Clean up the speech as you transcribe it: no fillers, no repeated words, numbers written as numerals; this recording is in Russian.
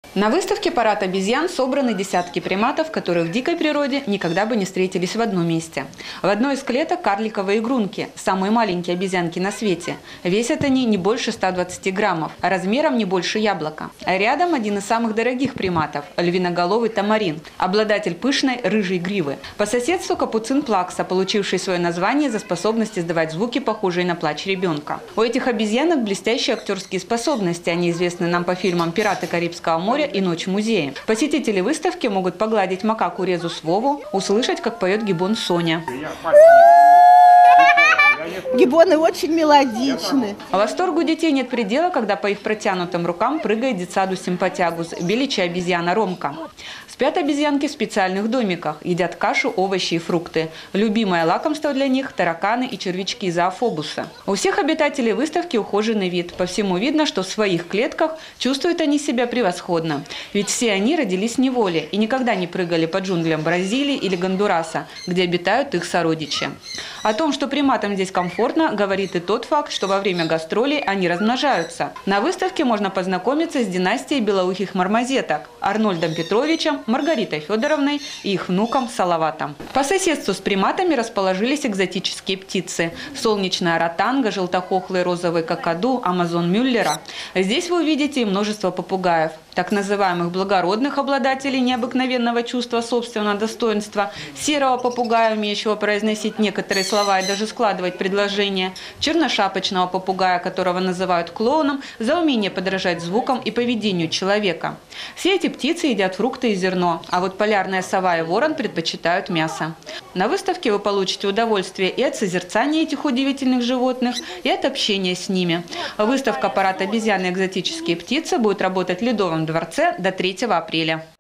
На выставке «Парад обезьян» собраны десятки приматов, которые в дикой природе никогда бы не встретились в одном месте. В одной из клеток карликовые игрунки, самые маленькие обезьянки на свете. Весят они не больше 120 граммов, а размером не больше яблока. А рядом один из самых дорогих приматов – львиноголовый тамарин, обладатель пышной рыжей гривы. По соседству капуцин плакса, получивший свое название за способность издавать звуки, похожие на плач ребенка. У этих обезьянок блестящие актерские способности. Они известны нам по фильмам «Пираты Карибского моря» и «Ночь в музее». Посетители выставки могут погладить макаку Резус Вову, услышать, как поет гиббон Соня. Гиббоны очень мелодичны. Восторгу детей нет предела, когда по их протянутым рукам прыгает дитсадус симпатягус, беличья обезьяна Ромка. Спят обезьянки в специальных домиках, едят кашу, овощи и фрукты. Любимое лакомство для них – тараканы и червячки зоофобуса. У всех обитателей выставки ухоженный вид. По всему видно, что в своих клетках чувствуют они себя превосходно. Ведь все они родились в неволе и никогда не прыгали по джунглям Бразилии или Гондураса, где обитают их сородичи. О том, что приматам здесь комфортно, говорит и тот факт, что во время гастролей они размножаются. На выставке можно познакомиться с династией белоухих мармозеток – Арнольдом Петровичем, Маргаритой Федоровной и их внуком Салаватом. По соседству с приматами расположились экзотические птицы – солнечная ротанга, желтохохлый розовый какаду, амазон Мюллера. Здесь вы увидите и множество попугаев, так называемых благородных обладателей необыкновенного чувства собственного достоинства, серого попугая, умеющего произносить некоторые слова и даже складывать предложения, черношапочного попугая, которого называют клоуном, за умение подражать звукам и поведению человека. Все эти птицы едят фрукты и зерно, а вот полярная сова и ворон предпочитают мясо. На выставке вы получите удовольствие и от созерцания этих удивительных животных, и от общения с ними. Выставка «Парад обезьян и экзотические птицы» будет работать в Ледовом дворце до 3 апреля.